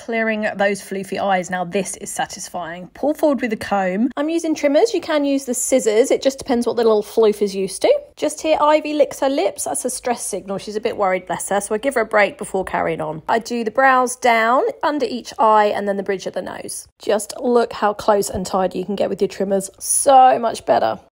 clearing those floofy eyes. Now this is satisfying. Pull forward with a comb. I'm using trimmers. You can use the scissors. It just depends what the little floof is used to. Just here, Ivy licks her lips. That's a stress signal. She's a bit worried, bless her. So I give her a break before carrying on. I do the brows down, under each eye, and then the bridge of the nose. Just look how close and tidy you can get with your trimmers. So much better.